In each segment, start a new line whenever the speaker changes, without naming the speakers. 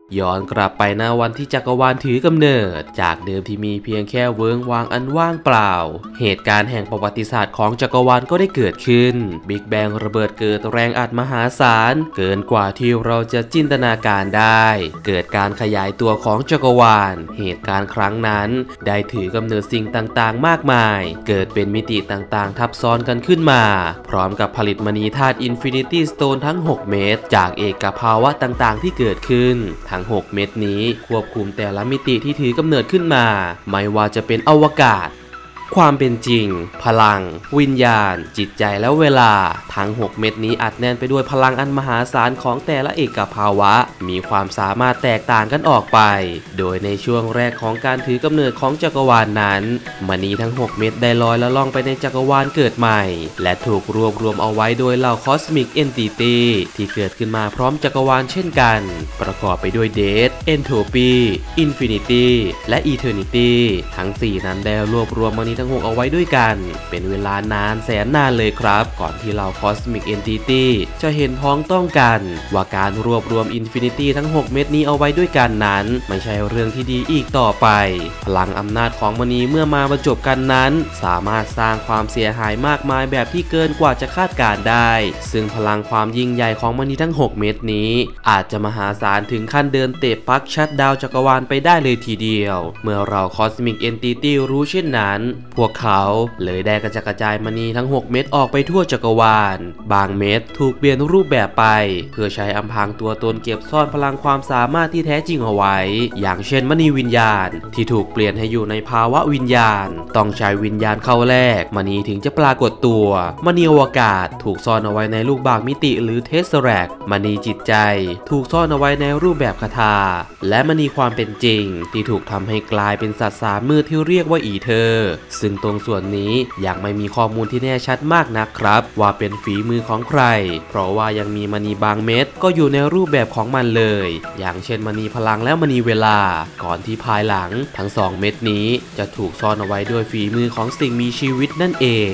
ย้อนกลับไปณวันที่จักรวาลถือกำเนิดจากเดิมที่มีเพียงแค่เวิ้งว้างอันว่างเปล่าเหตุการณ์แห่งประวัติศาสตร์ของจักรวาลก็ได้เกิดขึ้นบิ๊กแบงระเบิดเกิดแรงอัดมหาศาลเกินกว่าที่เราจะจินตนาการได้เกิดการขยายตัวของจักรวาลเหตุการณ์ครั้งนั้นได้ถือกำเนิดสิ่งต่างๆมากมายเกิดเป็นมิติต่างๆทับซ้อนกันขึ้นมาพร้อมกับผลิตมณีธาตุอินฟินิตี้สโตนทั้ง6เม็ดจากเอกภาวะต่างๆที่เกิดขึ้นทั้ง6เม็ดนี้ควบคุมแต่ละมิติที่ถือกำเนิดขึ้นมาไม่ว่าจะเป็นอวกาศความเป็นจริงพลังวิญญาณจิตใจและเวลาทั้ง6เม็ดนี้อัดแน่นไปด้วยพลังอันมหาศาลของแต่ละเอกภาวะมีความสามารถแตกต่างกันออกไปโดยในช่วงแรกของการถือกำเนิดของจักรวาลนั้นมณีทั้ง6เม็ดได้ลอยละล่องไปในจักรวาลเกิดใหม่และถูกรวบรวมเอาไว้โดยเหล่าคอสมิกเอนติตี้ที่เกิดขึ้นมาพร้อมจักรวาลเช่นกันประกอบไปด้วยเดธเอนโทปีอินฟินิตี้และอีเทอร์นิตี้ทั้ง4นั้นได้รวบรวมมณีทั้ง6เอาไว้ด้วยกันเป็นเวลานานแสนนานเลยครับก่อนที่เรา Cosmic Entity จะเห็นพ้องต้องกันว่าการรวบรวม Infinity ทั้ง6เม็ดนี้เอาไว้ด้วยกันนั้นไม่ใช่เรื่องที่ดีอีกต่อไปพลังอำนาจของมณีเมื่อมาบรรจบกันนั้นสามารถสร้างความเสียหายมากมายแบบที่เกินกว่าจะคาดการได้ซึ่งพลังความยิ่งใหญ่ของมณีทั้ง6เม็ดนี้อาจจะมหาศาลถึงขั้นเดินเตะปักชัดดาวจักรวาลไปได้เลยทีเดียวเมื่อเรา Cosmic Entity รู้เช่นนั้นพวกเขาเลยได้กระจายมณีทั้ง6เม็ดออกไปทั่วจักรวาลบางเม็ดถูกเปลี่ยนรูปแบบไปเพื่อใช้อำพรางตัวตนเก็บซ่อนพลังความสามารถที่แท้จริงเอาไว้อย่างเช่นมณีวิญญาณที่ถูกเปลี่ยนให้อยู่ในภาวะวิญญาณต้องใช้วิญญาณเข้าแลกมณีถึงจะปรากฏตัวมณีอวกาศถูกซ่อนเอาไว้ในลูกบากมิติหรือเทสแรกมณีจิตใจถูกซ่อนเอาไว้ในรูปแบบคาถาและมณีความเป็นจริงที่ถูกทำให้กลายเป็นสัตว์สามมือที่เรียกว่าอีเธอร์ซึ่งตรงส่วนนี้ยังไม่มีข้อมูลที่แน่ชัดมากนักครับว่าเป็นฝีมือของใครเพราะว่ายังมีมณีบางเม็ดก็อยู่ในรูปแบบของมันเลยอย่างเช่นมณีพลังและมณีเวลาก่อนที่ภายหลังทั้ง2เม็ดนี้จะถูกซ่อนเอาไว้ด้วยฝีมือของสิ่งมีชีวิตนั่นเอง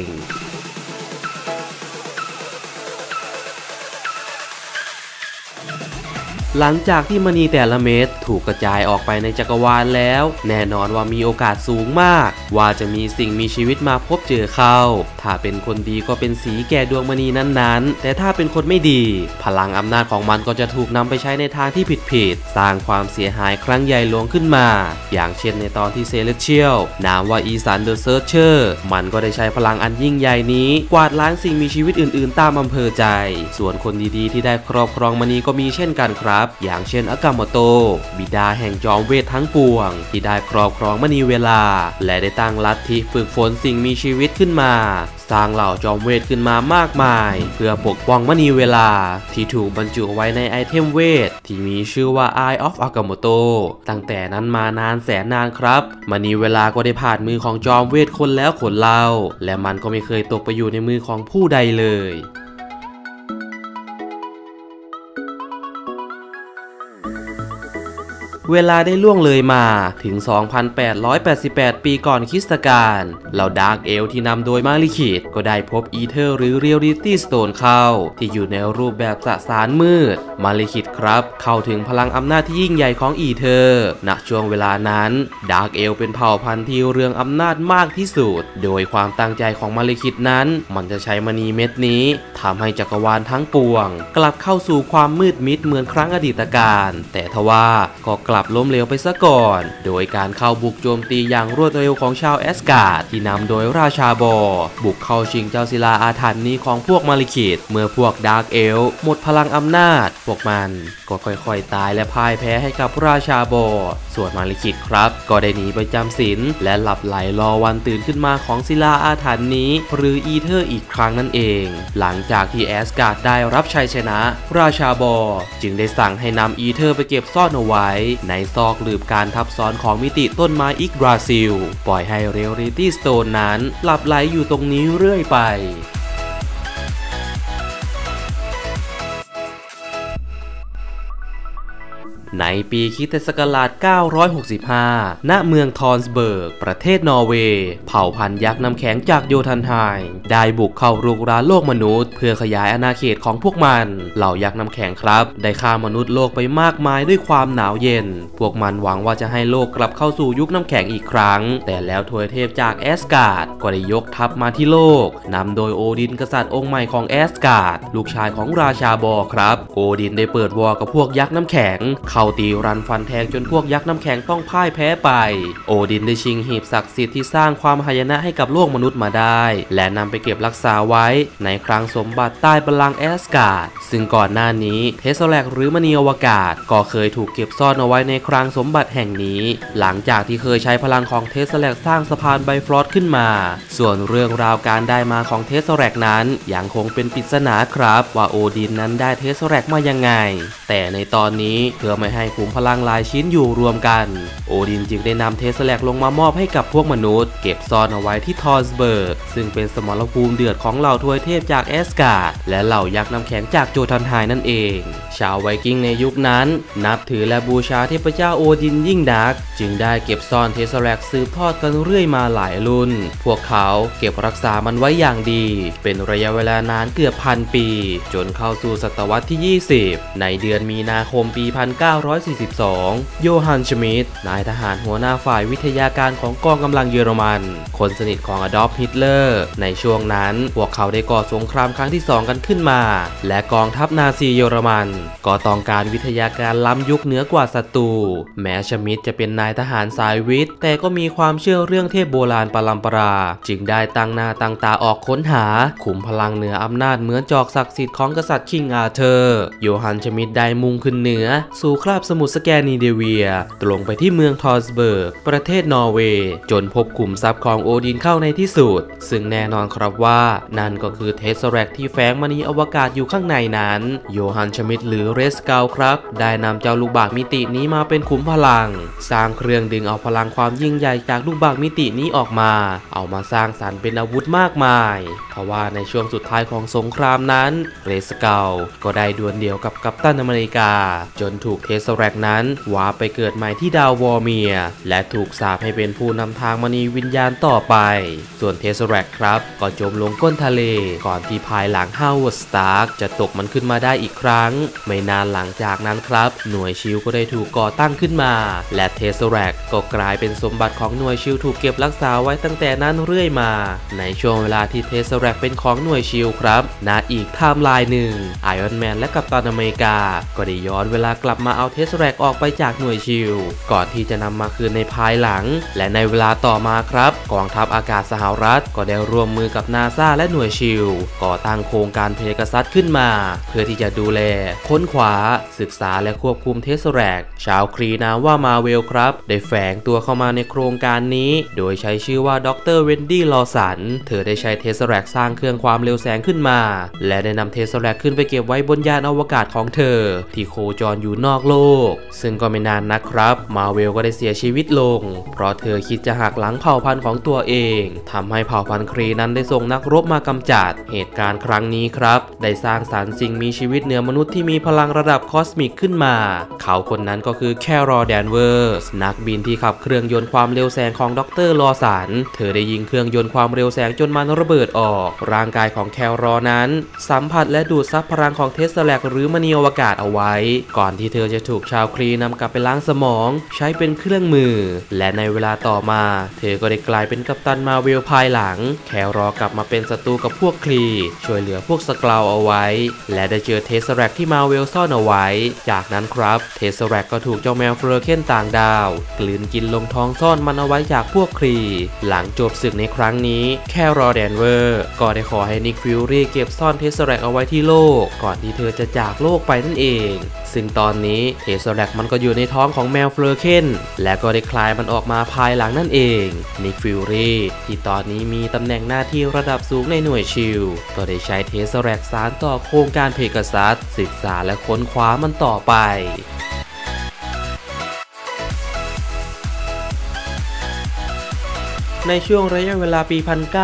หลังจากที่มณีแต่ละเม็ดถูกกระจายออกไปในจักรวาลแล้วแน่นอนว่ามีโอกาสสูงมากว่าจะมีสิ่งมีชีวิตมาพบเจอเข้าถ้าเป็นคนดีก็เป็นสีแก่ดวงมณีนั้นๆแต่ถ้าเป็นคนไม่ดีพลังอำนาจของมันก็จะถูกนำไปใช้ในทางที่ผิดสร้างความเสียหายครั้งใหญ่หลวงขึ้นมาอย่างเช่นในตอนที่เซเลสเชียลนามว่าอีสันเดอะเซิร์ชเชอร์มันก็ได้ใช้พลังอันยิ่งใหญ่นี้กวาดล้างสิ่งมีชีวิตอื่นๆตามอำเภอใจส่วนคนดีๆที่ได้ครอบครองมณีก็มีเช่นกันครับอย่างเช่นอากาโมโตบิดาแห่งจอมเวททั้งปวงที่ได้ครอบครองมณีเวลาและได้ตั้งลัทธิฝึกฝนสิ่งมีชีวิตขึ้นมาสร้างเหล่าจอมเวทขึ้นมามากมายเพื่อปกป้องมณีเวลาที่ถูกบรรจุไว้ในไอเทมเวทที่มีชื่อว่า Eye of Agamotto ตั้งแต่นั้นมานานแสนนานครับมณีเวลาก็ได้ผ่านมือของจอมเวทคนแล้วคนเล่าและมันก็ไม่เคยตกไปอยู่ในมือของผู้ใดเลยเวลาได้ล่วงเลยมาถึง 2,888 ปีก่อนคริสตกาลเหล่าดาร์กเอลที่นำโดยมาลิคิดก็ได้พบอีเธอร์หรือเรียลลิตี้สโตนเข้าที่อยู่ในรูปแบบสสารมืดมาลิคิดครับเข้าถึงพลังอำนาจที่ยิ่งใหญ่ของอีเธอร์ณช่วงเวลานั้นดาร์กเอลเป็นเผ่าพันธุ์ที่เรืองอำนาจมากที่สุดโดยความตั้งใจของมาลิคิดนั้นมันจะใช้มณีเม็ดนี้ทำให้จักรวาลทั้งปวงกลับเข้าสู่ความมืดมิดเหมือนครั้งอดีตการแต่ทว่าก็กลับล้มเหลวไปซะก่อนโดยการเข้าบุกโจมตีอย่างรวดเร็วของชาวแอสการ์ดที่นำโดยราชาบอร์บุกเข้าชิงเจ้าศิลาอาถรรพ์นี้ของพวกมาลิคิดเมื่อพวกดาร์กเอลหมดพลังอำนาจพวกมันก็ค่อยๆตายและพ่ายแพ้ให้กับราชาบอร์ส่วนมาลิคิดครับก็ได้หนีไปจำศีลและหลับไหลรอวันตื่นขึ้นมาของศิลาอาถรรพ์นี้หรืออีเธอร์อีกครั้งนั่นเองหลังจากที่แอสการ์ดได้รับชัยชนะราชาบอร์จึงได้สั่งให้นำอีเธอร์ไปเก็บซ่อนเอาไว้ในซอกหลืบการทับซ้อนของมิติต้นไม้อิกบราซิลปล่อยให้เรียลลิตี้สโตนนั้นหลับไหลอยู่ตรงนี้เรื่อยไปในปีค.ศ. 965 ณ เมืองทอนสเบิร์กประเทศนอร์เวย์เผ่าพันธุ์ยักษ์น้ำแข็งจากโยธันไฮได้บุกเข้ารุกรานโลกมนุษย์เพื่อขยายอาณาเขตของพวกมันเหล่ายักษ์น้ำแข็งครับได้ฆ่ามนุษย์โลกไปมากมายด้วยความหนาวเย็นพวกมันหวังว่าจะให้โลกกลับเข้าสู่ยุคน้ำแข็งอีกครั้งแต่แล้วทวยเทพจากแอสการ์ดก็ได้ยกทัพมาที่โลกนำโดยโอดินกษัตริย์องค์ใหม่ของแอสการ์ดลูกชายของราชาบอร์ครับโอดินได้เปิดวอร์กับพวกยักษ์น้ำแข็งเข้าตีรันฟันแทงจนพวกยักษ์น้ำแข็งต้องพ่ายแพ้ไปโอดินได้ชิงหีบศักดิ์สิทธิ์ที่สร้างความหายนะให้กับโลกมนุษย์มาได้และนำไปเก็บรักษาไว้ในคลังสมบัติใต้บัลลังก์แอสการ์ดซึ่งก่อนหน้านี้เทสแลกหรือมณีอวกาศก็เคยถูกเก็บซ่อนเอาไว้ในคลังสมบัติแห่งนี้หลังจากที่เคยใช้พลังของเทสแลกสร้างสะพานไบฟรอสขึ้นมาส่วนเรื่องราวการได้มาของเทสแลกนั้นยังคงเป็นปริศนาครับว่าโอดินนั้นได้เทสแลกมายังไงแต่ในตอนนี้เพื่อไม่ให้ขุมพลังหลายชิ้นอยู่รวมกันโอดินจึงได้นำเทสแลกลงมามอบให้กับพวกมนุษย์เก็บซ่อนเอาไว้ที่ทอร์สเบิร์กซึ่งเป็นสมรภูมิเดือดของเหล่าทวยเทพจากแอสการ์ดและเหล่ายักษ์น้ำแข็งจากโจทันไฮนั่นเองชาวไวกิ้งในยุคนั้นนับถือและบูชาเทพเจ้าโอดินยิ่งนักจึงได้เก็บซ่อนเทสแลกสืบทอดกันเรื่อยมาหลายรุ่นพวกเขาเก็บรักษามันไว้อย่างดีเป็นระยะเวลานานเกือบพันปีจนเข้าสู่ศตวรรษที่ 20ในเดือนมีนาคมปี 1942 โยฮัน ชมิดนายทหารหัวหน้าฝ่ายวิทยาการของกองกำลังเยอรมันคนสนิทของอดอล์ฟ ฮิตเลอร์ในช่วงนั้นพวกเขาได้ก่อสงครามครั้งที่ 2 กันขึ้นมาและกองทัพนาซีเยอรมันก็ต้องการวิทยาการล้ำยุคเหนือกว่าศัตรูแม้ชมิดจะเป็นนายทหารสายวิทย์แต่ก็มีความเชื่อเรื่องเทพโบราณปรัมปราจึงได้ตั้งหน้าตั้งตาออกค้นหาขุมพลังเหนืออำนาจเหมือนจอกศักดิ์สิทธิ์ของกษัตริย์คิงอาเธอร์โยฮัน ชมิดได้มุ่งขึ้นเหนือสู่คราบสมุทรสแกนดิเนเวียตรงไปที่เมืองทอร์สเบิร์กประเทศนอร์เวย์จนพบขุมทรัพย์ของโอดินเข้าในที่สุดซึ่งแน่นอนครับว่านั่นก็คือเทสแลกที่แฝงมณีอวกาศอยู่ข้างในนั้นโยฮัน ชมิดหรือเรสเกาครับได้นำเจ้าลูกบากมิตินี้มาเป็นขุมพลังสร้างเครื่องดึงเอาพลังความยิ่งใหญ่จากลูกบากมิตินี้ออกมาเอามาสร้างสรรค์เป็นอาวุธมากมายทว่าในช่วงสุดท้ายของสงครามนั้นเรสเกาก็ได้ดวลเดี่ยวกับกัปตันอเมริกาจนถูกเทสแลกนั้นวาร์ปไปเกิดใหม่ที่ดาววอร์เมียและถูกสาปให้เป็นผู้นำทางมณีวิญญาณต่อไปส่วนเทสแลกครับก็จมลงก้นทะเลก่อนที่ภายหลังฮาวเวิร์ด สตาร์กจะตกมันขึ้นมาได้อีกครั้งไม่นานหลังจากนั้นครับหน่วยชิลก็ได้ถูกก่อตั้งขึ้นมาและเทสแลกก็กลายเป็นสมบัติของหน่วยชิลถูกเก็บรักษาไว้ตั้งแต่นั้นเรื่อยมาในช่วงเวลาที่เทสแลกเป็นของหน่วยชิลครับณอีกไทม์ไลน์หนึ่งไอรอนแมนและกัปตันอเมริกาก็ได้ย้อนเวลากลับมาเอาเทสแลกออกไปจากหน่วยชิลก่อนที่จะนำมาคืนในภายหลังและในเวลาต่อมาครับกองทัพอากาศสหรัฐก็ได้ร่วมมือกับนาซาและหน่วยชิลก่อตั้งโครงการเพกาซัสขึ้นมาเพื่อที่จะดูแลค้นคว้าศึกษาและควบคุมเทสแลกชาวครีนามว่ามาเวลครับได้แฝงตัวเข้ามาในโครงการนี้โดยใช้ชื่อว่าดร.เวนดี้ ลอสันเธอได้ใช้เทสแลกสร้างเครื่องความเร็วแสงขึ้นมาและได้นำเทสแลกขึ้นไปเก็บไว้บนยานอวกาศของเธอที่โคจรอยู่นอกโลกซึ่งก็ไม่นานนักครับมาเวลก็ได้เสียชีวิตลงเพราะเธอคิดจะหักหลังเผ่าพันธุ์ของตัวเองทำให้เผ่าพันธุ์ครีนั้นได้ส่งนักรบมากำจัดเหตุการณ์ครั้งนี้ครับได้สร้างสรรค์สิ่งมีชีวิตเหนือมนุษย์ที่มีพลังระดับคอสมิกขึ้นมาเขาคนนั้นก็คือแคโรล แดนเวอร์สนักบินที่ขับเครื่องยนต์ความเร็วแสงของดร.ลอสันเธอได้ยิงเครื่องยนต์ความเร็วแสงจนมันระเบิดออกร่างกายของแคโรลนั้นสัมผัสและดูดซับพลังของเทสแลกหรือมณีอวกาศเอาไว้ก่อนที่เธอจะถูกชาวครีนำกลับไปล้างสมองใช้เป็นเครื่องมือและในเวลาต่อมาเธอก็ได้กลายเป็นกัปตันมาเวลภายหลังแคโรลกลับมาเป็นศัตรูกับพวกครีช่วยเหลือพวกสกราวเอาไว้และได้เจอเทสแลกที่มาเวลซ่อนเอาไว้จากนั้นครับเทสแลกก็ถูกเจ้าแมวเฟอร์เคนต่างดาวกลืนกินลงท้องซ่อนมันเอาไว้จากพวกครีหลังจบศึกในครั้งนี้แคโรล แดนเวอร์ก็ได้ขอให้นิก ฟิวรี่เก็บซ่อนเทสแลกเอาไว้ที่โลกก่อนที่เธอจะจากโลกไปนั่นเองซึ่งตอนนี้เทสแลกมันก็อยู่ในท้องของแมวเฟอร์เคนและก็ได้คลายมันออกมาภายหลังนั่นเองนิก ฟิวรี่ที่ตอนนี้มีตำแหน่งหน้าที่ระดับสูงในหน่วยชิลก็ได้ใช้เทสแลกสานต่อโครงการเพกาซัสศึกษาและค้นคว้ามันต่อไป เทในช่วงระยะเวลาปี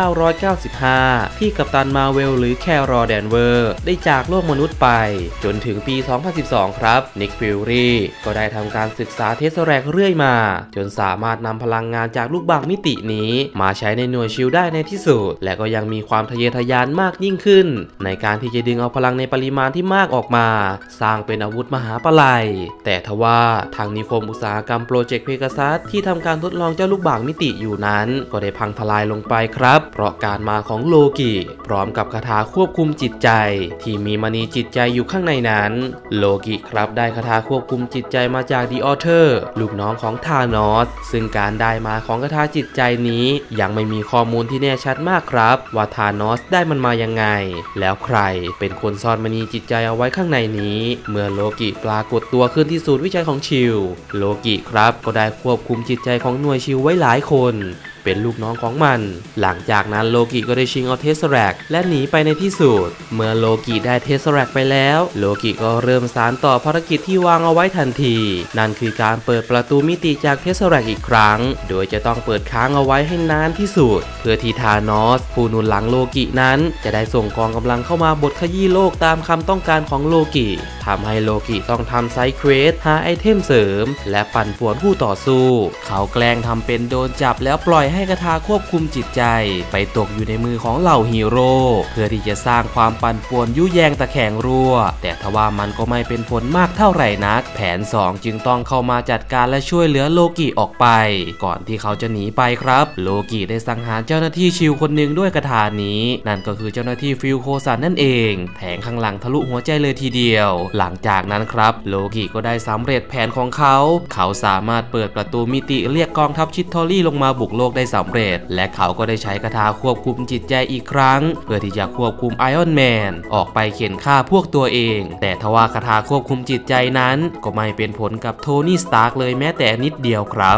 1995 ที่กัปตันมาร์เวลหรือแครอล แดนเวอร์ได้จากโลกมนุษย์ไปจนถึงปี 2012 ครับนิก ฟิลลี่ก็ได้ทำการศึกษาเทสแรกเรื่อยมาจนสามารถนำพลังงานจากลูกบาศก์มิตินี้มาใช้ในหน่วยชิลได้ในที่สุดและก็ยังมีความทะเยอทะยานมากยิ่งขึ้นในการที่จะดึงเอาพลังในปริมาณที่มากออกมาสร้างเป็นอาวุธมหาปลัยแต่ทว่าทางนิคมอุตสาหกรรมโปรเจกต์เพกาซัสที่ทำการทดลองเจ้าลูกบาศก์มิติอยู่นั้นก็ได้พังทลายลงไปครับเพราะการมาของโลกิพร้อมกับคาถาควบคุมจิตใจที่มีมณีจิตใจอยู่ข้างในนั้นโลกิครับได้คาถาควบคุมจิตใจมาจากดีออเทอร์ลูกน้องของธานอสซึ่งการได้มาของคาถาจิตใจนี้ยังไม่มีข้อมูลที่แน่ชัดมากครับว่าธานอสได้มันมายังไงแล้วใครเป็นคนซ่อนมณีจิตใจเอาไว้ข้างในนี้เมื่อโลกิปรากฏตัวขึ้นที่ศูนย์วิจัยของชิลโลกิครับก็ได้ควบคุมจิตใจของหน่วยชิลไว้หลายคนเป็นลูกน้องของมันหลังจากนั้นโลกิก็ได้ชิงเอาเทสแรกและหนีไปในที่สุดเมื่อโลกิได้เทสแรกไปแล้วโลกิก็เริ่มสานต่อภารกิจที่วางเอาไว้ทันทีนั่นคือการเปิดประตูมิติจากเทสแรกอีกครั้งโดยจะต้องเปิดค้างเอาไว้ให้นานที่สุดเพื่อที่ธานอสผู้หนุนหลังโลกินั้นจะได้ส่งกองกำลังเข้ามาบดขยี้โลกตามคำต้องการของโลกิทำให้โลกิต้องทำไซด์เควสหาไอเทมเสริมและปั่นป่วนผู้ต่อสู้เขาแกล้งทำเป็นโดนจับแล้วปล่อยให้คาถาควบคุมจิตใจไปตกอยู่ในมือของเหล่าฮีโร่เพื่อที่จะสร้างความปั่นป่วนยุแยงตะแคงรั่วแต่ทว่ามันก็ไม่เป็นผลมากเท่าไหร่นักแผน2จึงต้องเข้ามาจัดการและช่วยเหลือโลกิออกไปก่อนที่เขาจะหนีไปครับโลกิได้สังหารเจ้าหน้าที่ชิลคนหนึ่งด้วยคาถานี้นั่นก็คือเจ้าหน้าที่ฟิลโคซันนั่นเองแทงข้างหลังทะลุหัวใจเลยทีเดียวหลังจากนั้นครับโลกิก็ได้สำเร็จแผนของเขาสามารถเปิดประตูมิติเรียกกองทัพชิททอรี่ลงมาบุกโลกได้สำเร็จและเขาก็ได้ใช้คาถาควบคุมจิตใจอีกครั้งเพื่อที่จะควบคุมไอออนแมนออกไปเข็นฆ่าพวกตัวเองแต่ทว่าคาถาควบคุมจิตใจนั้นก็ไม่เป็นผลกับโทนี่สตาร์กเลยแม้แต่นิดเดียวครับ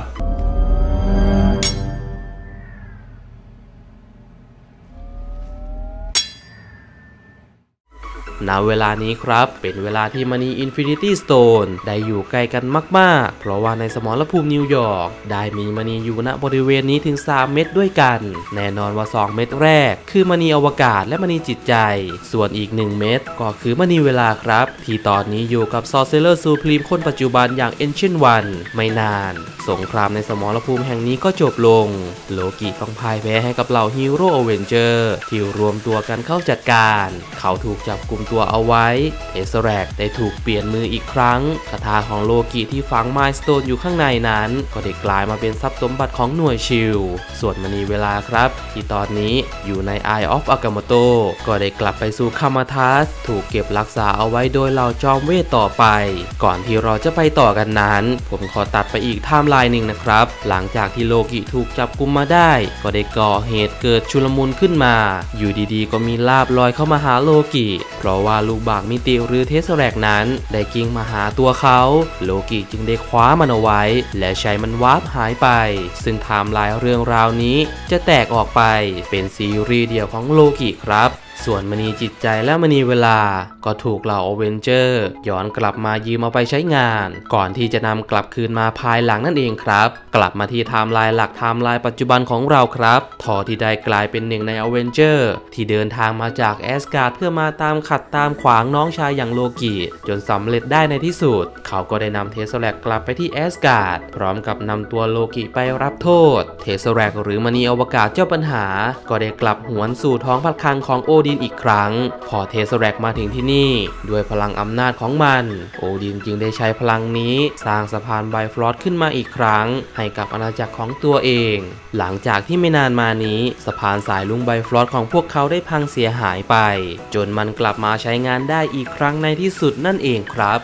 ณเวลานี้ครับเป็นเวลาที่มณีอินฟินิตี้สโตนได้อยู่ใกล้กันมากๆเพราะว่าในสมรภูมินิวยอร์กได้มีมณีอยู่ณบริเวณนี้ถึง3เม็ดด้วยกันแน่นอนว่า2เม็ดแรกคือมณีอวกาศและมณีจิตใจส่วนอีก1เม็ดก็คือมณีเวลาครับที่ตอนนี้อยู่กับซอร์เซเลอร์ซูพรีมคนปัจจุบันอย่าง Ancient One ไม่นานสงครามในสมรภูมิแห่งนี้ก็จบลงโลกิต้องพ่ายแพ้ให้กับเหล่าฮีโร่อเวนเจอร์ที่รวมตัวกันเข้าจัดการเขาถูกจับกุมตัวเอาไว้เทสแรกได้ถูกเปลี่ยนมืออีกครั้งคาถาของโลกิที่ฝังไมล์สโตนอยู่ข้างในนั้นก็ได้กลายมาเป็นทรัพย์สมบัติของหน่วยชิลส่วนมณีเวลาครับที่ตอนนี้อยู่ใน Eye of Agamotto ก็ได้กลับไปสู่คามาทัสถูกเก็บรักษาเอาไว้โดยเหล่าจอมเวทต่อไปก่อนที่เราจะไปต่อกันนั้นผมขอตัดไปอีกไทม์ไลน์หนึ่งนะครับหลังจากที่โลกิถูกจับกุมมาได้ก็ได้ก่อเหตุเกิดชุลมุนขึ้นมาอยู่ดีๆก็มีลาบลอยเข้ามาหาโลกิเพราะว่าลูกบาศก์มิติหรือเทสแรกนั้นได้กิ้งมาหาตัวเขาโลกิจึงได้คว้ามันเอาไว้และใช้มันวาร์ปหายไปซึ่งไทม์ไลน์เรื่องราวนี้จะแตกออกไปเป็นซีรีส์เดียวของโลกิครับส่วนมณีจิตใจและมณีเวลาก็ถูกเหล่าอเวนเจอร์ย้อนกลับมายืมเอาไปใช้งานก่อนที่จะนำกลับคืนมาภายหลังนั่นเองครับกลับมาที่ไทม์ไลน์หลักไทม์ไลน์ปัจจุบันของเราครับทอที่ได้กลายเป็นหนึ่งในอเวนเจอร์ที่เดินทางมาจากแอสการ์ดเพื่อมาตามขัดตามขวางน้องชายอย่างโลกิจนสำเร็จได้ในที่สุดเขาก็ได้นำเทสแรกกลับไปที่แอสการ์ดพร้อมกับนำตัวโลกิไปรับโทษเทสแรกหรือมณีอวกาศเจ้าปัญหาก็ได้กลับหวนสู่ท้องพระคลังของโอดินอีกครั้งพอเทสแรกมาถึงที่นี่ด้วยพลังอำนาจของมันโอดินจึงได้ใช้พลังนี้สร้างสะพานไบฟลอสขึ้นมาอีกครั้งให้กับอาณาจักรของตัวเองหลังจากที่ไม่นานมานี้สะพานสายลุงไบฟลอสของพวกเขาได้พังเสียหายไปจนมันกลับมาใช้งานได้อีกครั้งในที่สุดนั่นเองครับ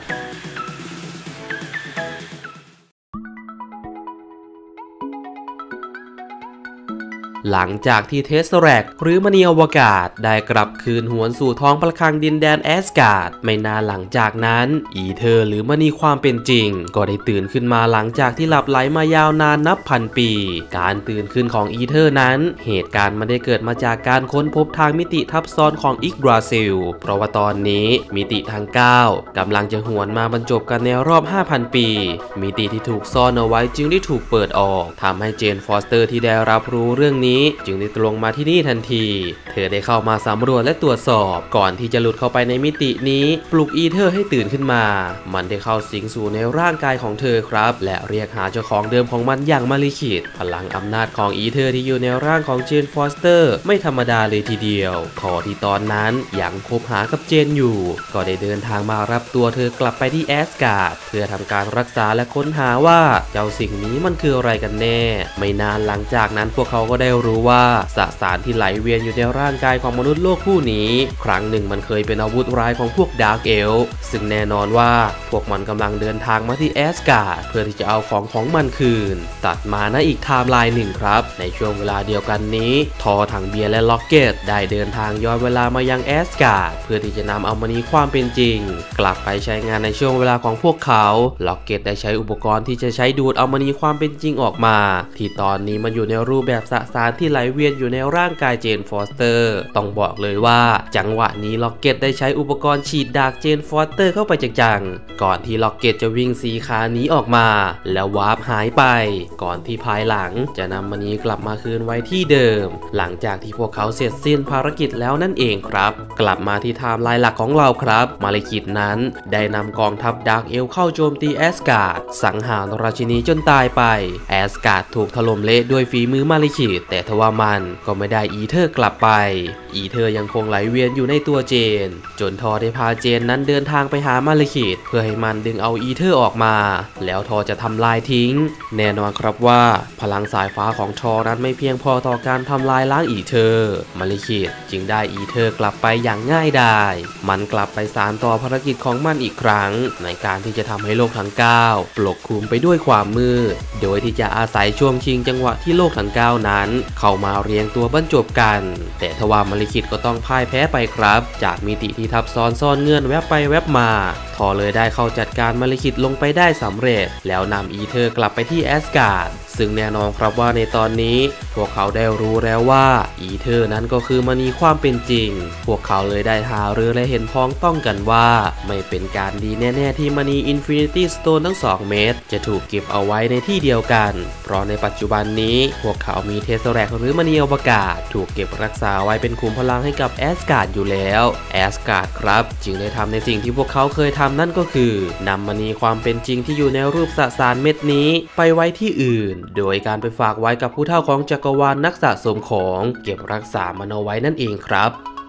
หลังจากที่เทสแรกหรือมณีอวกาศได้กลับคืนหวนสู่ท้องพระคลังดินแดนแอสการ์ดไม่นานหลังจากนั้นอีเธอร์หรือมณีความเป็นจริงก็ได้ตื่นขึ้นมาหลังจากที่หลับไหลมายาวนานนับพันปีการตื่นขึ้นของอีเธอร์นั้นเหตุการณ์มันได้เกิดมาจากการค้นพบทางมิติทับซ้อนของอิกดราซิลเพราะว่าตอนนี้มิติทาง9กำลังจะหวนมาบรรจบกันในรอบ 5,000 ปีมิติที่ถูกซ่อนเอาไว้จึงได้ถูกเปิดออกทำให้เจนฟอสเตอร์ที่ได้รับรู้เรื่องนี้จึงได้ตรงมาที่นี่ทันทีเธอได้เข้ามาสำรวจและตรวจสอบก่อนที่จะหลุดเข้าไปในมิตินี้ปลุกอีเธอร์ให้ตื่นขึ้นมามันได้เข้าสิงสู่ในร่างกายของเธอครับและเรียกหาเจ้าของเดิมของมันอย่างมาลิขิตพลังอำนาจของอีเธอร์ที่อยู่ในร่างของเจนฟอสเตอร์ไม่ธรรมดาเลยทีเดียวพอที่ตอนนั้นยังคบหากับเจนอยู่ก็ได้เดินทางมารับตัวเธอกลับไปที่แอสการ์ดเพื่อทำการรักษาและค้นหาว่าเจ้าสิ่งนี้มันคืออะไรกันแน่ไม่นานหลังจากนั้นพวกเขาก็ได้รู้ว่าสสารที่ไหลเวียนอยู่ในร่างกายของมนุษย์โลกผู้นี้ครั้งหนึ่งมันเคยเป็นอาวุธร้ายของพวกดาร์กเอลฟ์ซึ่งแน่นอนว่าพวกมันกำลังเดินทางมาที่แอสการ์ดเพื่อที่จะเอาของมันคืนตัดมาณอีกไทม์ไลน์หนึ่งครับในช่วงเวลาเดียวกันนี้ทอถังเบียร์และล็อกเก็ตได้เดินทางย้อนเวลามายังแอสการ์ดเพื่อที่จะนำเอามณีความเป็นจริงกลับไปใช้งานในช่วงเวลาของพวกเขาล็อกเก็ตได้ใช้อุปกรณ์ที่จะใช้ดูดเอามณีความเป็นจริงออกมาที่ตอนนี้มันอยู่ในรูปแบบสสารที่ไหลเวียนอยู่ในร่างกายเจนฟอสเตอร์ต้องบอกเลยว่าจังหวะนี้ล็อกเก็ตได้ใช้อุปกรณ์ฉีดดากเจนฟอสเตอร์เข้าไปจังๆก่อนที่ล็อกเก็ตจะวิ่งสีขาหนีออกมาแล้ววาร์ปหายไปก่อนที่ภายหลังจะนำมณีกลับมาคืนไว้ที่เดิมหลังจากที่พวกเขาเสร็จสิ้นภารกิจแล้วนั่นเองครับกลับมาที่ไทม์ไลน์หลักของเราครับมาลิคิดนั้นได้นำกองทัพดาร์กเอลเข้าโจมตีแอสการ์ดสังหารราชินีจนตายไปแอสการ์ดถูกถล่มเละด้วยฝีมือมาลิคิดแต่ทว่ามันก็ไม่ได้อีเธอร์กลับไปอีเธอร์ยังคงไหลเวียนอยู่ในตัวเจนจนทอได้พาเจนนั้นเดินทางไปหามาลิคิดเพื่อให้มันดึงเอาอีเธอร์ออกมาแล้วทอจะทำลายทิ้งแน่นอนครับว่าพลังสายฟ้าของทอนั้นไม่เพียงพอต่อการทำลายล้างอีเธอร์มาลิคิดจึงได้อีเธอร์กลับไปอย่างง่ายดายมันกลับไปสานต่อภารกิจของมันอีกครั้งในการที่จะทำให้โลกทั้ง9ปกคลุมไปด้วยความมืดโดยที่จะอาศัยช่วงชิงจังหวะที่โลกทั้ง9นั้นเข้ามาเรียงตัวบรรจบกันแต่ทว่ามาลิคิดก็ต้องพ่ายแพ้ไปครับจากมิติที่ทับซ้อนซ่อนเงื่อนแวบไปแวบมาทอเลยได้เข้าจัดการมาลิคิดลงไปได้สำเร็จแล้วนำอีเธอร์กลับไปที่แอสการ์ดซึ่งแน่นอนครับว่าในตอนนี้พวกเขาได้รู้แล้วว่าอีเธอร์นั้นก็คือมณีความเป็นจริงพวกเขาเลยได้หารือและเห็นพ้องต้องกันว่าไม่เป็นการดีแน่ๆที่มณีอินฟินิตี้สโตนทั้ง2เม็ดจะถูกเก็บเอาไว้ในที่เดียวกันเพราะในปัจจุบันนี้พวกเขามีเทสแรกหรือมณีอวกาศถูกเก็บรักษาไว้เป็นขุมพลังให้กับแอสการ์ดอยู่แล้วแอสการ์ดครับจึงได้ทำในสิ่งที่พวกเขาเคยทำนั่นก็คือนำมณีความเป็นจริงที่อยู่ในรูปสสารเม็ดนี้ไปไว้ที่อื่นโดยการไปฝากไว้กับผู้เฒ่าของจักรวาลนักสะสมของเก็บรักษามันเอาไว้นั่นเองครับ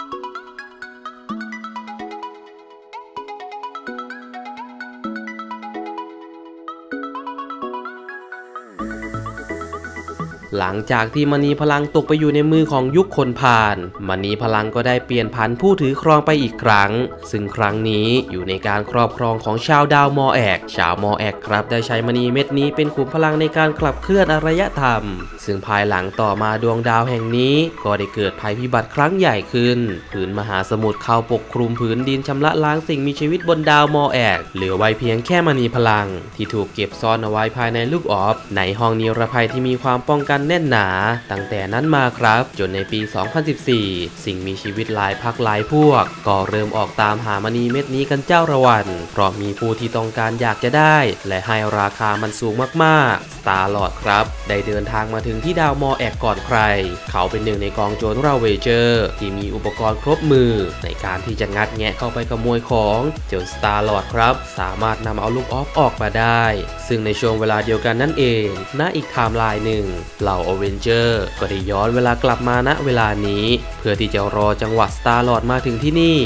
หลังจากที่มณีพลังตกไปอยู่ในมือของยุคคนพาลมณีพลังก็ได้เปลี่ยนผันผู้ถือครองไปอีกครั้งซึ่งครั้งนี้อยู่ในการครอบครองของชาวดาวมอแอกชาวมอแอกครับได้ใช้มณีเม็ดนี้เป็นขุมพลังในการขับเคลื่อนอารยธรรมซึ่งภายหลังต่อมาดวงดาวแห่งนี้ก็ได้เกิดภัยพิบัติครั้งใหญ่ขึ้นผืนมหาสมุทรเข้าปกคลุมผืนดินชำระล้างสิ่งมีชีวิตบนดาวมอแอกเหลือไว้เพียงแค่มณีพลังที่ถูกเก็บซ่อนเอาไว้ภายในลูกออฟในห้องนิรภัยที่มีความป้องกันแน่นหนาตั้งแต่นั้นมาครับจนในปี 2014 สิ่งมีชีวิตหลายพักหลายพวกก็เริ่มออกตามหามณีเม็ดนี้กันเจ้าระวันเพราะมีผู้ที่ต้องการอยากจะได้และให้ราคามันสูงมากๆ Star-Lord ครับได้เดินทางมาถึงที่ดาวมอแอกก่อนใครเขาเป็นหนึ่งในกองโจรราเวเจอร์ที่มีอุปกรณ์ครบมือในการที่จะงัดแงะเข้าไปขโมยของจน Star-Lord ครับสามารถนำเอาลูกออฟออกมาได้ซึ่งในช่วงเวลาเดียวกันนั่นเองณอีกไทม์ไลน์หนึ่งเหล่าอเวนเจอร์ก็ได้ย้อนเวลากลับมาณเวลานี้เพื่อที่จะรอจังหวะ Star-Lord มาถึงที่นี่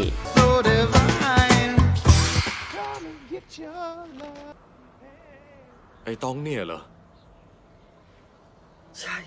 ไอ้ต้องเนี่ยเหรอ
ใช่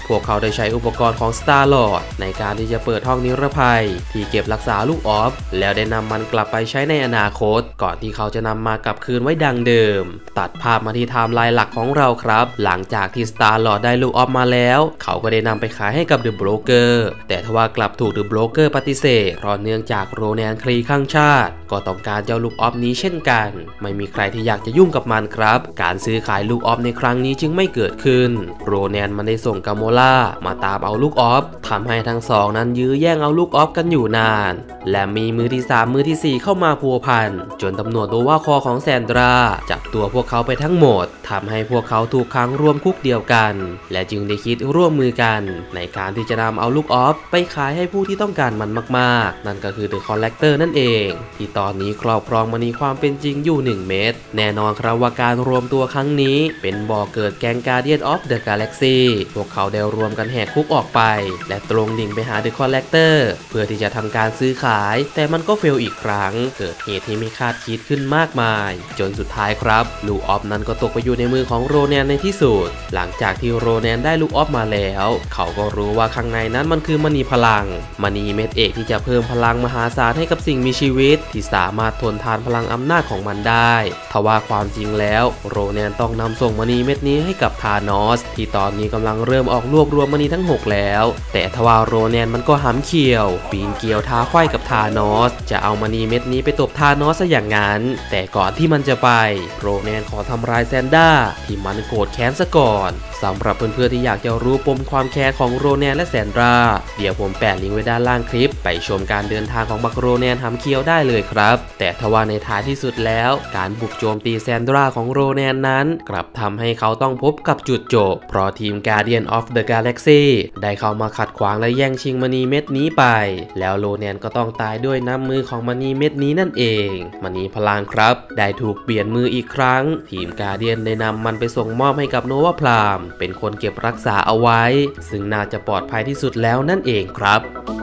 พวกเขาได้ใช้อุปกรณ์ของ Star-Lord ในการที่จะเปิดห้องนิรภัยที่เก็บรักษาลูกออฟแล้วได้นำมันกลับไปใช้ในอนาคตก่อนที่เขาจะนำมากลับคืนไว้ดังเดิมตัดภาพมาที่ไทม์ไลน์หลักของเราครับหลังจากที่ Star-Lord ได้ลูกออฟมาแล้วเขาก็ได้นำไปขายให้กับ The Broker แต่ทว่ากลับถูก The Broker ปฏิเสธเพราะเนื่องจากโรแนนคลีข้างชาติก็ต้องการเจ้าลูกออฟนี้เช่นกันไม่มีใครที่อยากจะยุ่งกับมันครับการซื้อขายลูกออฟในครั้งนี้จึงไม่เกิดขึ้นโรแนนมันได้ส่งกาโมล่ามาตามเอาลูกออฟทำให้ทั้งสองนั้นยื้อแย่งเอาลูกออฟกันอยู่นานและมีมือที่3มือที่4เข้ามาพัวพันจนตำรวจโดว่าคอของแซนดราจับตัวพวกเขาไปทั้งหมดทำให้พวกเขาถูกขังรวมคุกเดียวกันและจึงได้คิดร่วมมือกันในการที่จะนำเอาลูกออฟไปขายให้ผู้ที่ต้องการมันมากๆนั่นก็คือ The Collector นั่นเองที่ตอนนี้ครอบครองมณีความเป็นจริงอยู่1เม็ดแน่นอนครับว่าการรวมตัวครั้งนี้เป็นบ่อเกิดแก๊ง Guardian of the Galaxy พวกเขาได้รวมกันแหกคุกออกไปและตรงดิ่งไปหา The Collector เพื่อที่จะทำการซื้อขายแต่มันก็เฟลอีกครั้งเกิดเหตุที่ไม่คาดคิดขึ้นมากมายจนสุดท้ายครับลูกออฟนั้นก็ตกไปอยู่ในมือของโรแนนในที่สุดหลังจากที่โรแนนได้ลูกออฟมาแล้วเขาก็รู้ว่าข้างในนั้นมันคือมณีพลังมณีเม็ดเอกที่จะเพิ่มพลังมหาศาลให้กับสิ่งมีชีวิตที่สามารถทนทานพลังอำนาจของมันได้ทว่าความจริงแล้วโรแนนต้องนำส่งมณีเม็ดนี้ให้กับธานอสที่ตอนนี้กำลังเริ่มออกรวบรวมมณีทั้ง6แล้วแต่ทว่าโรแนนมันก็หำเขียวปีนเกลียวท้าไขว้กับธานอสจะเอามณีเม็ดนี้ไปตบธานอสซะอย่างนั้นแต่ก่อนที่มันจะไปโรแนนขอทำร้ายแซนด้าที่มันโกรธแค้นซะก่อนสำหรับเพื่อนๆที่อยากจะรู้ปมความแค้นของโรแนนและแซนดราเดี๋ยวผมแปะลิงก์ไว้ด้านล่างคลิปไปชมการเดินทางของบักโรแนนหำเคียวได้เลยครับแต่ทว่าในท้ายที่สุดแล้วการบุกโจมตีแซนดราของโรแนนนั้นกลับทำให้เขาต้องพบกับจุดจบเพราะทีม Guardian of the Galaxy ได้เข้ามาขัดขวางและแย่งชิงมณีเม็ดนี้ไปแล้วโรแนนก็ต้องตายด้วยน้ำมือของมณีเม็ดนี้นั่นเองมณีพลังครับได้ถูกเปลี่ยนมืออีกครั้งทีม Guardian ได้นำมันไปส่งมอบให้กับโนวาพรามเป็นคนเก็บรักษาเอาไว้ซึ่งน่าจะปลอดภัยที่สุดแล้วนั่นเองครับ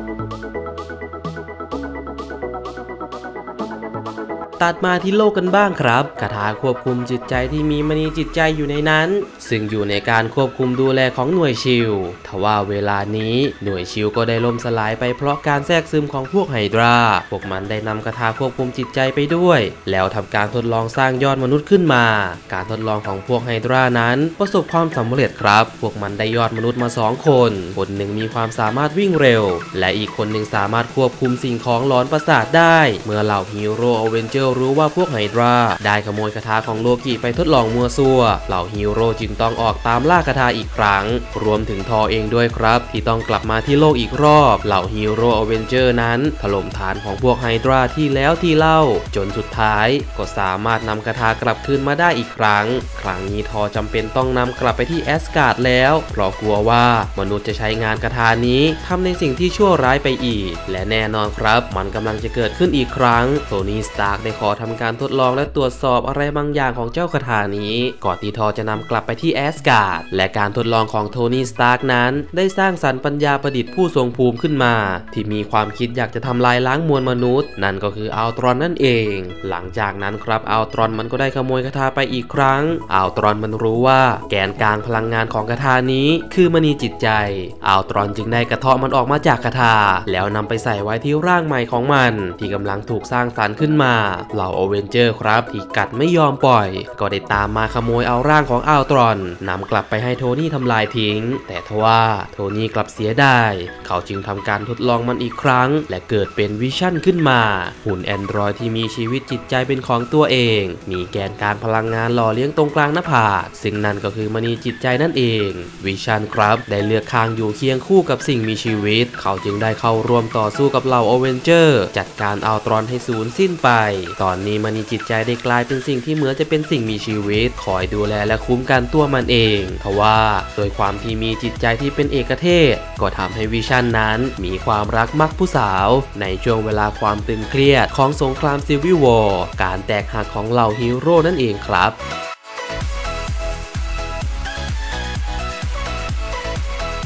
ตัดมาที่โลกกันบ้างครับคาถาควบคุมจิตใจที่มีมณีจิตใจอยู่ในนั้นซึ่งอยู่ในการควบคุมดูแลของหน่วยชิลทว่าเวลานี้หน่วยชิลก็ได้ล่มสลายไปเพราะการแทรกซึมของพวกไฮดราพวกมันได้นำคาถาควบคุมจิตใจไปด้วยแล้วทำการทดลองสร้างยอดมนุษย์ขึ้นมาการทดลองของพวกไฮดรานั้นประสบความสำเร็จครับพวกมันได้ยอดมนุษย์มา2คนคนหนึ่งมีความสามารถวิ่งเร็วและอีกคนหนึ่งสามารถควบคุมสิ่งของหลอนประสาทได้เมื่อเหล่าฮีโร่อเวนเจอร์รู้ว่าพวกไฮดราได้ขโมยคาถาของโลกิไปทดลองมัวซั่วเหล่าฮีโร่จึงต้องออกตามล่าคาถาอีกครั้งรวมถึงทอเองด้วยครับที่ต้องกลับมาที่โลกอีกรอบเหล่าฮีโร่อเวนเจอร์นั้นถล่มฐานของพวกไฮดราที่แล้วที่เล่าจนสุดท้ายก็สามารถนำคาถากลับคืนมาได้อีกครั้งครั้งนี้ทอจำเป็นต้องนำกลับไปที่แอสการ์ดแล้วเพราะกลัวว่ามนุษย์จะใช้งานคาถานี้ทำในสิ่งที่ชั่วร้ายไปอีกและแน่นอนครับมันกำลังจะเกิดขึ้นอีกครั้งโทนี่สตาร์กได้ขอทำการทดลองและตรวจสอบอะไรบางอย่างของเจ้าคาถานี้ก่อนที่ทอจะนำกลับไปที่แอสการ์ดและการทดลองของโทนี่สตาร์กนั้นได้สร้างสรรค์ปัญญาประดิษฐ์ผู้ทรงภูมิขึ้นมาที่มีความคิดอยากจะทำลายล้างมวลมนุษย์นั่นก็คืออัลตรอนนั่นเองหลังจากนั้นครับอัลตรอนมันก็ได้ขโมยคาถาไปอีกครั้งอัลตรอนมันรู้ว่าแกนกลางพลังงานของคาถานี้คือมณีจิตใจอัลตรอนจึงได้กระเทาะมันออกมาจากคาถาแล้วนำไปใส่ไว้ที่ร่างใหม่ของมันที่กำลังถูกสร้างสรรค์ขึ้นมาเหล่าอเวนเจอร์ครับที่กัดไม่ยอมปล่อยก็ได้ตามมาขโมยเอาร่างของอัลตรอนนำกลับไปให้โทนี่ทำลายทิ้งแต่ทว่าโทนี่กลับเสียดายเขาจึงทำการทดลองมันอีกครั้งและเกิดเป็นวิชั่นขึ้นมาหุ่นแอนดรอยที่มีชีวิตจิตใจเป็นของตัวเองมีแกนการพลังงานหล่อเลี้ยงตรงกลางหน้าผากซึ่งนั่นก็คือมณีจิตใจนั่นเองวิชั่นครับได้เลือกข้างอยู่เคียงคู่กับสิ่งมีชีวิตเขาจึงได้เข้าร่วมต่อสู้กับเหล่าอเวนเจอร์จัดการอัลตรอนให้สูญสิ้นไปตอนนี้มณีจิตใจได้กลายเป็นสิ่งที่เหมือนจะเป็นสิ่งมีชีวิตคอยดูแลและคุ้มกันตัวมันเองทว่าโดยความที่มีจิตใจที่เป็นเอกเทศก็ทำให้วิชั่นนั้นมีความรักมักผู้สาวในช่วงเวลาความตึงเครียดของสงครามซิลวิวอร์การแตกหักของเหล่าฮีโร่นั่นเองครับ ใน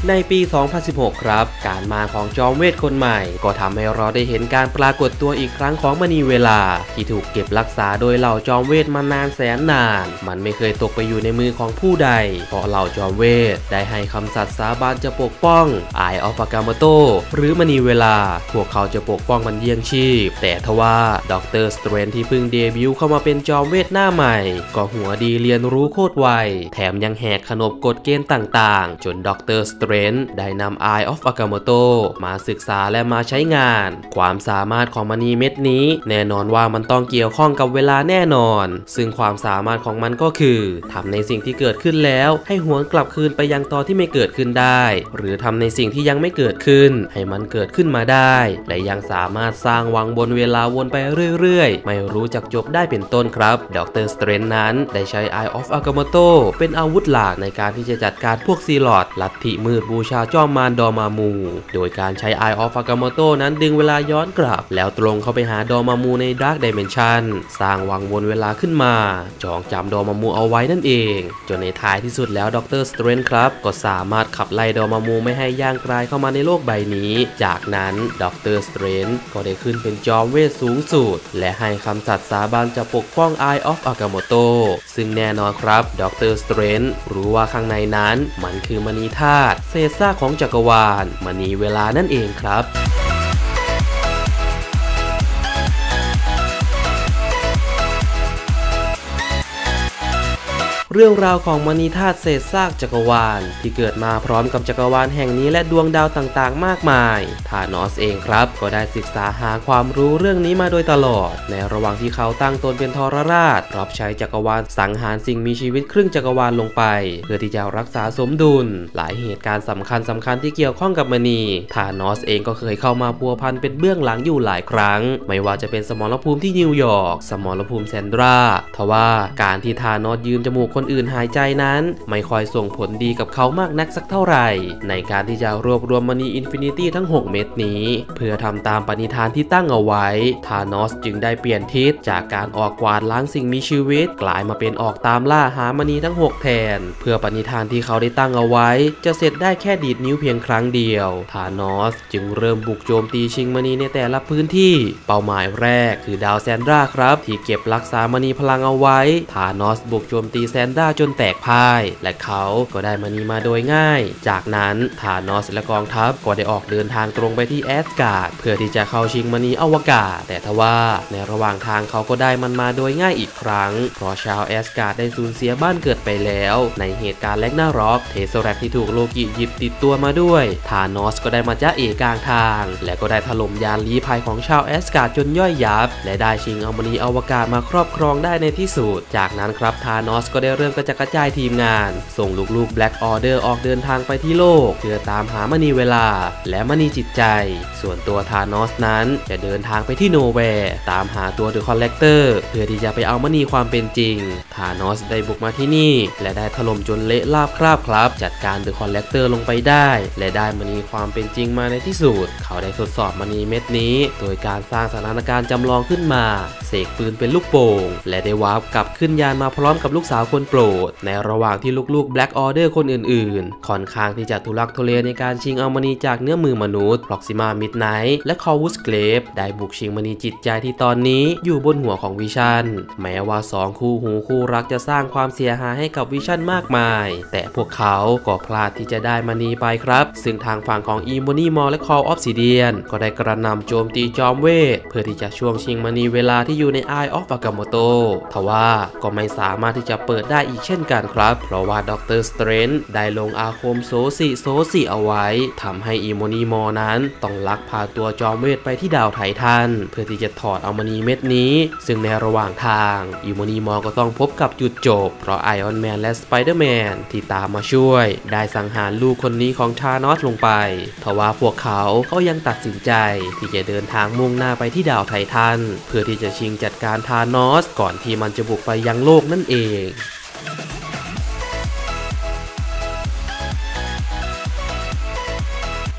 ในปี 2016 ครับการมาของจอมเวทคนใหม่ก็ทำให้เราได้เห็นการปรากฏตัวอีกครั้งของมณีเวลาที่ถูกเก็บรักษาโดยเหล่าจอมเวทมานานแสนนานมันไม่เคยตกไปอยู่ในมือของผู้ใดเพราะเหล่าจอมเวทได้ให้คำสัตย์สาบานจะปกป้อง Eye of Agamotto หรือมณีเวลาพวกเขาจะปกป้องมันเยี่ยงชีพแต่ทว่าด็อกเตอร์สเตรนที่เพิ่งเดบิวต์เข้ามาเป็นจอมเวทหน้าใหม่ก็หัวดีเรียนรู้โคตรไวแถมยังแหกขนบกฎเกณฑ์ต่างๆจนด็อกเตอร์สเตรนได้นำ Eye of Agamotto มาศึกษาและมาใช้งานความสามารถของมณีเม็ดนี้แน่นอนว่ามันต้องเกี่ยวข้องกับเวลาแน่นอนซึ่งความสามารถของมันก็คือทำในสิ่งที่เกิดขึ้นแล้วให้หวนกลับคืนไปยังตอนที่ไม่เกิดขึ้นได้หรือทำในสิ่งที่ยังไม่เกิดขึ้นให้มันเกิดขึ้นมาได้และยังสามารถสร้างวังบนเวลาวนไปเรื่อยๆไม่รู้จักจบได้เป็นต้นครับด็อกเตอร์สเตรนนั้นได้ใช้ Eye of Agamotto เป็นอาวุธหลักในการที่จะจัดการพวกซีลอดลัทธิมืดบูชาจอมมารดอมามูโดยการใช้ Eye of Agamotto นั้นดึงเวลาย้อนกลับแล้วตรงเข้าไปหาดอมามูใน Dark Dimension สร้างวังวนเวลาขึ้นมาจองจำดอมามูเอาไว้นั่นเองจนในท้ายที่สุดแล้วด็อกเตอร์สเตรนครับก็สามารถขับไล่ดอมามูไม่ให้ย่างกรายเข้ามาในโลกใบนี้จากนั้นด็อกเตอร์สเตรนก็ได้ขึ้นเป็นจอมเวทสูงสุดและให้คำสัตย์สาบานจะปกป้อง Eye of Agamotto ซึ่งแน่นอนครับด็อกเตอร์สเตรนรู้ว่าข้างในนั้นมันคือมณีธาตุเศษซากของจักรวาลมณีเวลานั่นเองครับเรื่องราวของมณีธาตุเศษซากจักรวาลที่เกิดมาพร้อมกับจักรวาลแห่งนี้และดวงดาวต่างๆมากมายธานอสเองครับก็ได้ศึกษาหาความรู้เรื่องนี้มาโดยตลอดในระหว่างที่เขาตั้งตนเป็นทรราชรับใช้จักรวาลสังหารสิ่งมีชีวิตครึ่งจักรวาลลงไปเพื่อที่จะรักษาสมดุลหลายเหตุการณ์สำคัญที่เกี่ยวข้องกับมณีธานอสเองก็เคยเข้ามาพัวพันเป็นเบื้องหลังอยู่หลายครั้งไม่ว่าจะเป็นสมรภูมิที่นิวยอร์กสมรภูมิแซนดราทว่าการที่ธานอสยืมจมูกคนอื่นหายใจนั้นไม่ค่อยส่งผลดีกับเขามากนักสักเท่าไหร่ในการที่จะรวบรวมมณีอินฟินิตี้ทั้ง6เม็ดนี้เพื่อทำตามปณิธานที่ตั้งเอาไว้ธานอสจึงได้เปลี่ยนทิศจากการออกกวาดล้างสิ่งมีชีวิตกลายมาเป็นออกตามล่าหามณีทั้ง6แทนเพื่อปณิธานที่เขาได้ตั้งเอาไว้จะเสร็จได้แค่ดีดนิ้วเพียงครั้งเดียวธานอสจึงเริ่มบุกโจมตีชิงมณีในแต่ละพื้นที่เป้าหมายแรกคือดาวแซนดราครับที่เก็บรักษามณีพลังเอาไว้ธานอสบุกโจมตีแซนดราจนแตกพ่ายและเขาก็ได้มณีมาโดยง่ายจากนั้นธานอสและกองทัพก็ได้ออกเดินทางตรงไปที่แอสการ์ดเพื่อที่จะเข้าชิงมณีอวกาศแต่ทว่าในระหว่างทางเขาก็ได้มันมาโดยง่ายอีกครั้งเพราะชาวแอสการ์ดได้สูญเสียบ้านเกิดไปแล้วในเหตุการณ์แรกนาร็อกเทสแรกที่ถูกโลกิหยิบติดตัวมาด้วยธานอสก็ได้มาจ้าเอกลางทางและก็ได้ถล่มยานลี้ภัยของชาวแอสการ์ดจนย่อยยับและได้ชิงเอามณีอวกาศมาครอบครองได้ในที่สุดจากนั้นครับธานอสก็ได้เริ่มกระจายทีมงานส่งลูกๆ Black Order ออกเดินทางไปที่โลกเพื่อตามหามณีเวลาและมณีจิตใจส่วนตัวธานอสนั้นจะเดินทางไปที่โนแวร์ตามหาตัว The Collector เพื่อที่จะไปเอามณีความเป็นจริงธานอสได้บุกมาที่นี่และได้ถล่มจนเละราบคราบครับจัดการ The Collector ลงไปได้และได้มณีความเป็นจริงมาในที่สุดเขาได้ทดสอบมณีเม็ดนี้โดยการสร้างสถานการณ์จำลองขึ้นมาเสกปืนเป็นลูกโป่งและได้วาร์ปกลับขึ้นยานมาพร้อมกับลูกสาวคนโปรดในระหว่างที่ลูกๆ Black Order คนอื่นๆค่อนข้างที่จะทุลักทุเลในการชิงเอามณีจากเนื้อมือมนุษย์ Proxima Midnight และ Corvus Glaive ได้บุกชิงมณีจิตใจที่ตอนนี้อยู่บนหัวของวิชั่นแม้ว่า2คู่หูคู่รักจะสร้างความเสียหายให้กับวิชั่นมากมายแต่พวกเขาก็พลาดที่จะได้มณีไปครับซึ่งทางฝั่งของ Emonymore และ Call Obsidian ก็ได้กระหน่ำโจมตีจอมเวทเพื่อที่จะช่วงชิงมณีเวลาที่อยู่ใน Eye of Agamotto ทว่าก็ไม่สามารถที่จะเปิดได้อีกเช่นกันครับเพราะว่าด็อกเตอร์สเตรนได้ลงอาคมโซสิเอาไว้ทำให้อีโมนีมอร์นั้นต้องลักพาตัวจอมเวทไปที่ดาวไททันเพื่อที่จะถอดเอามณีเม็ดนี้ซึ่งในระหว่างทางอีโมนีมอร์ก็ต้องพบกับจุดจบเพราะไอออนแมนและสไปเดอร์แมนที่ตามมาช่วยได้สังหารลูกคนนี้ของธานอสลงไปทว่าพวกเขาก็ยังตัดสินใจที่จะเดินทางมุ่งหน้าไปที่ดาวไททันเพื่อที่จะชิงจัดการธานอสก่อนที่มันจะบุกไปยังโลกนั่นเอง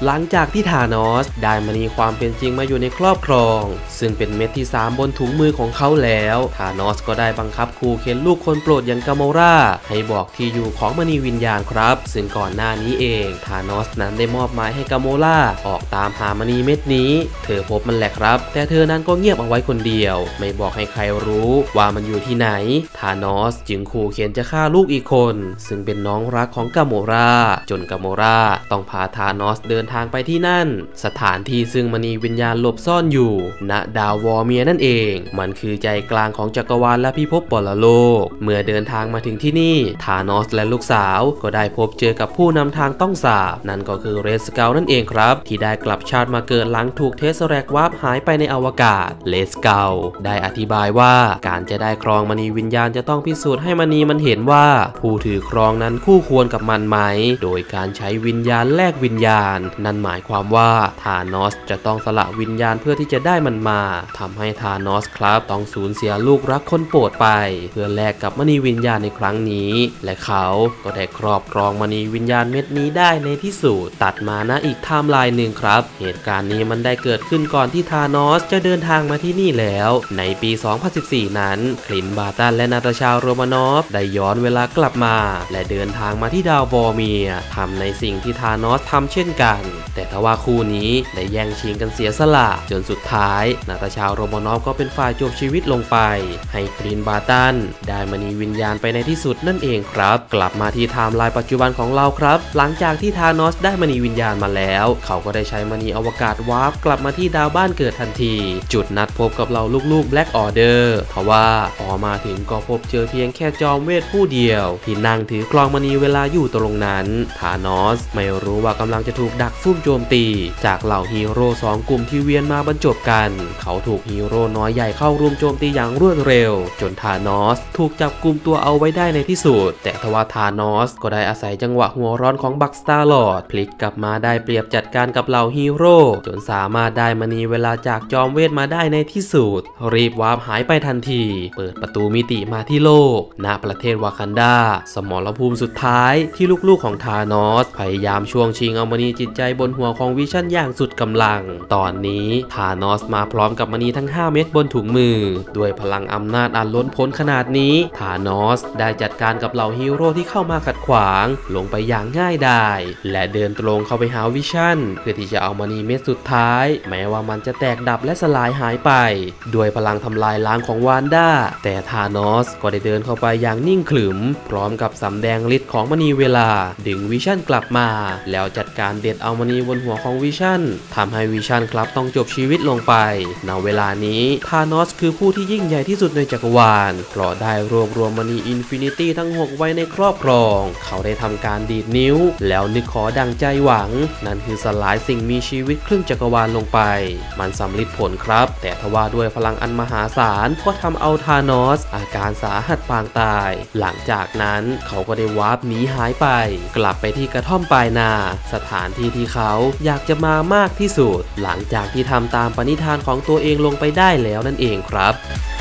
หลังจากที่ธานอสได้มณีความเป็นจริงมาอยู่ในครอบครองซึ่งเป็นเม็ดที่3บนถุงมือของเขาแล้วธานอสก็ได้บังคับคูเคนลูกคนโปรดอย่างกาโมราให้บอกที่อยู่ของมณีวิญญาณครับซึ่งก่อนหน้านี้เองธานอสนั้นได้มอบหมายให้กาโมราออกตามหามณีเม็ดนี้เธอพบมันแหละครับแต่เธอนั้นก็เงียบเอาไว้คนเดียวไม่บอกให้ใครรู้ว่ามันอยู่ที่ไหนธานอสจึงขู่เคนจะฆ่าลูกอีกคนซึ่งเป็นน้องรักของกาโมราจนกาโมราต้องพาธานอสเดินทางไปที่นั่นสถานที่ซึ่งมณีวิญญาณหลบซ่อนอยู่ณดาววอร์เมียนั่นเองมันคือใจกลางของจักรวาลและพิภพปรโลกเมื่อเดินทางมาถึงที่นี่ธานอสและลูกสาวก็ได้พบเจอกับผู้นำทางต้องสาปนั่นก็คือเรดสเกลนั่นเองครับที่ได้กลับชาติมาเกิดหลังถูกเทสแรกวาร์ปหายไปในอวกาศเรดสเกลได้อธิบายว่าการจะได้ครองมณีวิญญาณจะต้องพิสูจน์ให้มณีมันเห็นว่าผู้ถือครองนั้นคู่ควรกับมันไหมโดยการใช้วิญญาณแลกวิญญาณนั่นหมายความว่าธานอสจะต้องสละวิญญาณเพื่อที่จะได้มันมาทำให้ธานอสครับต้องสูญเสียลูกรักคนโปรดไปเพื่อแลกกับมณีวิญญาณในครั้งนี้และเขาก็ได้ครอบครองมณีวิญญาณเม็ดนี้ได้ในที่สุดตัดมาณอีกไทม์ไลน์หนึ่งครับเหตุการณ์นี้มันได้เกิดขึ้นก่อนที่ธานอสจะเดินทางมาที่นี่แล้วในปี 2014 นั้นคลินต์บาร์ตันและนาตาชาโรมานอฟได้ย้อนเวลากลับมาและเดินทางมาที่ดาววอร์เมียทำในสิ่งที่ธานอสทำเช่นกันแต่ทว่าคู่นี้ได้แย่งชิงกันเสียสละจนสุดท้ายนาตาชาโรมานอฟก็เป็นฝ่ายจบชีวิตลงไปให้คลินต์บาร์ตันได้มณีวิญญาณไปในที่สุดนั่นเองครับกลับมาที่ไทม์ไลน์ปัจจุบันของเราครับหลังจากที่ธานอสได้มณีวิญญาณมาแล้วเขาก็ได้ใช้มณีอวกาศวาร์ปกลับมาที่ดาวบ้านเกิดทันทีจุดนัดพบกับเหล่าลูกๆ Black Order ทว่าพอมาถึงก็พบเจอเพียงแค่จอมเวทผู้เดียวที่นั่งถือครองมณีเวลาอยู่ตรงนั้นธานอสไม่รู้ว่ากำลังจะถูกดักซุ่มโจมตีจากเหล่าฮีโร่2กลุ่มที่เวียนมาบรรจบกันเขาถูกฮีโร่น้อยใหญ่เข้ารุมโจมตีอย่างรวดเร็วจนธานอสถูกจับกุมตัวเอาไว้ได้ในที่สุดแต่ทว่าธานอสก็ได้อาศัยจังหวะหัวร้อนของบักสตาร์ลอร์ดพลิกกลับมาได้เปรียบจัดการกับเหล่าฮีโร่จนสามารถได้มณีเวลาจากจอมเวทมาได้ในที่สุดรีบวาร์ปหายไปทันทีเปิดประตูมิติมาที่โลกณประเทศวากันดาสมรภูมิสุดท้ายที่ลูกๆของธานอสพยายามช่วงชิงเอามณีจิตใจบนหัวของวิชั่นอย่างสุดกำลังตอนนี้ธานอสมาพร้อมกับมณีทั้ง5เม็ดบนถุงมือด้วยพลังอำนาจอันล้นพ้นขนาดนี้ธานอสได้จัดการกับเหล่าฮีโร่ที่เข้ามาขัดขวางลงไปอย่างง่ายดายและเดินตรงเข้าไปหาวิชั่นเพื่อที่จะเอามณีเม็ดสุดท้ายแม้ว่ามันจะแตกดับและสลายหายไปด้วยพลังทำลายล้างของวานด้าแต่ธานอสก็ได้เดินเข้าไปอย่างนิ่งขรึมพร้อมกับสำแดงฤทธิ์ของมณีเวลาดึงวิชั่นกลับมาแล้วจัดการเด็ดเอามณีบนหัวของวิชั่นทำให้วิชั่นครับต้องจบชีวิตลงไปณเวลานี้ธานอสคือผู้ที่ยิ่งใหญ่ที่สุดในจักรวาลเพราะได้รวบรวมมณีอินฟินิตี้ทั้ง6ไว้ในครอบครองเขาได้ทำการดีดนิ้วแล้วนึกขอดังใจหวังนั่นคือสลายสิ่งมีชีวิตครึ่งจักรวาลลงไปมันสำลิดผลครับแต่ทว่าด้วยพลังอันมหาศาลก็ทำเอาธานอสอาการสาหัสปางตายหลังจากนั้นเขาก็ได้วาร์ปหนีหายไปกลับไปที่กระท่อมปลายนาสถานที่ที่เขาอยากจะมามากที่สุดหลังจากที่ทำตามปณิธานของตัวเองลงไปได้แล้วนั่นเองครับ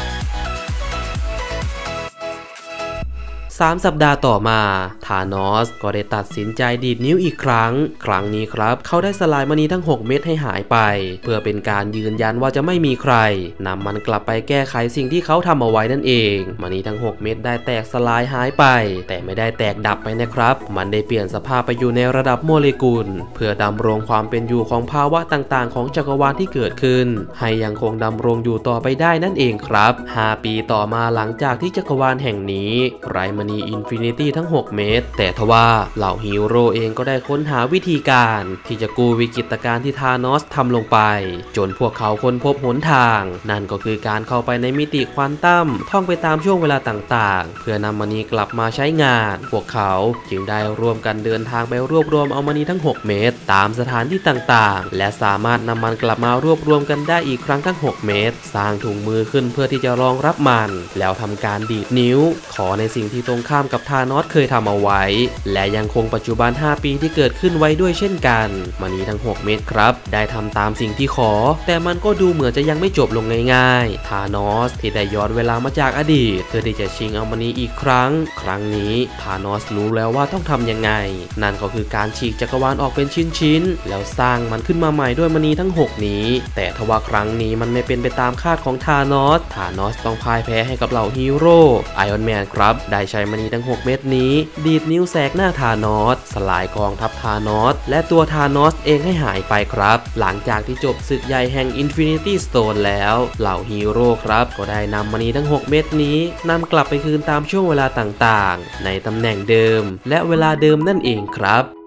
3 สัปดาห์ต่อมาธานอสก็ได้ตัดสินใจดีดนิ้วอีกครั้งนี้ครับเขาได้สลายมณีทั้ง6เม็ดให้หายไปเพื่อเป็นการยืนยันว่าจะไม่มีใครนำมันกลับไปแก้ไขสิ่งที่เขาทำเอาไว้นั่นเองมณีทั้ง6เม็ดได้แตกสลายหายไปแต่ไม่ได้แตกดับไปนะครับมันได้เปลี่ยนสภาพไปอยู่ในระดับโมเลกุลเพื่อดำรงความเป็นอยู่ของภาวะต่างๆของจักรวาลที่เกิดขึ้นให้ยังคงดำรงอยู่ต่อไปได้นั่นเองครับ5 ปีต่อมาหลังจากที่จักรวาลแห่งนี้ไร้มณีอินฟินิตี้ทั้ง6เม็ดแต่ทว่าเหล่าฮีโร่เองก็ได้ค้นหาวิธีการที่จะกู้วิกฤตการณ์ที่ธานอสทำลงไปจนพวกเขาค้นพบหนทางนั่นก็คือการเข้าไปในมิติควอนตัมท่องไปตามช่วงเวลาต่างๆเพื่อนำมณีกลับมาใช้งานพวกเขาจึงได้ร่วมกันเดินทางไปรวบรวมเอามณีทั้ง6เม็ดตามสถานที่ต่างๆและสามารถนำมันกลับมารวบรวมกันได้อีกครั้งทั้ง6เม็ดสร้างถุงมือขึ้นเพื่อที่จะรองรับมันแล้วทำการดีดนิ้วขอในสิ่งที่ตรงงครามกับธานอสเคยทำเอาไว้และยังคงปัจจุบัน5ปีที่เกิดขึ้นไว้ด้วยเช่นกันมณีทั้ง6เม็ดครับได้ทำตามสิ่งที่ขอแต่มันก็ดูเหมือนจะยังไม่จบลงง่ายๆธานอสที่ได้ย้อนเวลามาจากอดีตเพื่อที่จะชิงเอามณีอีกครั้งนี้ธานอสรู้แล้วว่าต้องทำยังไงนั่นก็คือการฉีกจักรวาลออกเป็นชิ้นๆแล้วสร้างมันขึ้นมาใหม่ด้วยมณีทั้ง6นี้แต่ทว่าครั้งนี้มันไม่เป็นไปตามคาดของธานอสต้องพ่ายแพ้ให้กับเหล่าฮีโร่ไอออนแมนครับได้ใช้มณีทั้ง6เม็ดนี้ดีดนิ้วแสกหน้าธานอสสลายกองทัพธานอสและตัวธานอสเองให้หายไปครับหลังจากที่จบศึกใหญ่แห่ง Infinity Stone แล้วเหล่าฮีโร่ครับก็ได้นำมณีทั้ง6เม็ดนี้นำกลับไปคืนตามช่วงเวลาต่างๆในตำแหน่งเดิมและเวลาเดิมนั่นเองครับ